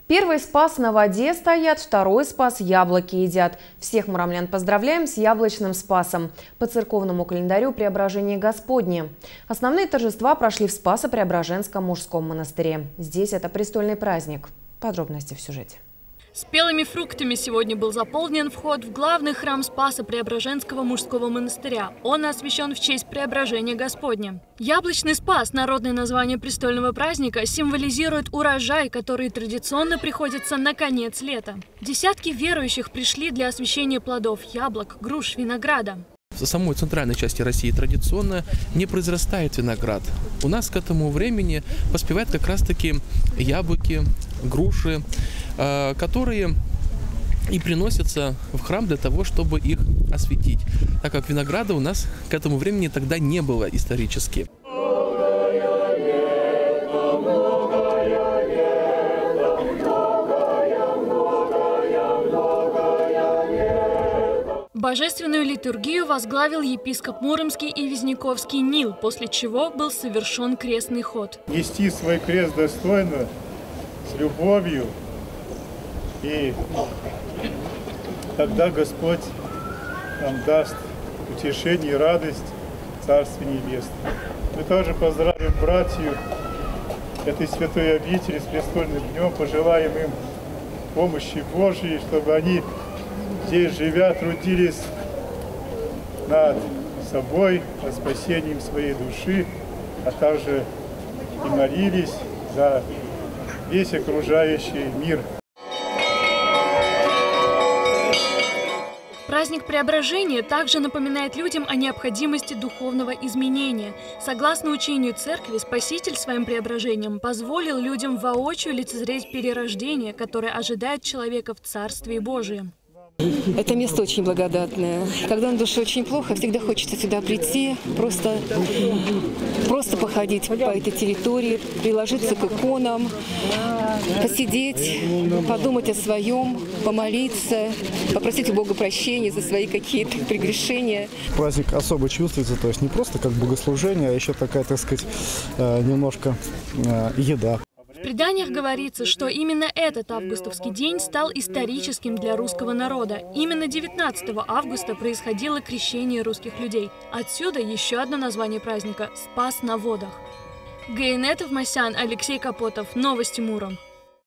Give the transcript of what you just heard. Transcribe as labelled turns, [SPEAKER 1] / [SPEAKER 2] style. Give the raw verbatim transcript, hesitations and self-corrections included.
[SPEAKER 1] Первый спас на воде стоят, второй спас яблоки едят. Всех муромлян поздравляем с яблочным спасом. По церковному календарю Преображение Господне. Основные торжества прошли в Спасо-Преображенском мужском монастыре. Здесь это престольный праздник. Подробности в сюжете.
[SPEAKER 2] Спелыми фруктами сегодня был заполнен вход в главный храм Спасо-Преображенского мужского монастыря. Он освящен в честь Преображения Господня. Яблочный спас, народное название престольного праздника, символизирует урожай, который традиционно приходится на конец лета. Десятки верующих пришли для освящения плодов яблок, груш, винограда.
[SPEAKER 3] В самой центральной части России традиционно не произрастает виноград. У нас к этому времени поспевают как раз-таки яблоки, груши, которые и приносятся в храм для того, чтобы их осветить, так как винограда у нас к этому времени тогда не было исторически.
[SPEAKER 2] Божественную литургию возглавил епископ Муромский и Визняковский Нил, после чего был совершен крестный ход.
[SPEAKER 4] Нести свой крест достойно, с любовью, и тогда Господь нам даст утешение и радость в Царстве Небесном. Мы тоже поздравим братьев этой святой обители с престольным днем, пожелаем им помощи Божьей, чтобы они здесь, живя, трудились над собой, над спасением своей души, а также и молились за весь окружающий мир.
[SPEAKER 2] Праздник Преображения также напоминает людям о необходимости духовного изменения. Согласно учению Церкви, Спаситель своим преображением позволил людям воочию лицезреть перерождение, которое ожидает человека в Царстве Божьем.
[SPEAKER 5] Это место очень благодатное. Когда на душе очень плохо, всегда хочется сюда прийти, просто, просто походить по этой территории, приложиться к иконам, посидеть, подумать о своем, помолиться, попросить у Бога прощения за свои какие-то прегрешения.
[SPEAKER 6] Праздник особо чувствуется, то есть не просто как богослужение, а еще такая, так сказать, немножко еда.
[SPEAKER 2] В преданиях говорится, что именно этот августовский день стал историческим для русского народа. Именно девятнадцатого августа происходило крещение русских людей. Отсюда еще одно название праздника – «Спас на водах». Гаинета Масян, Алексей Капотов. Новости Муром.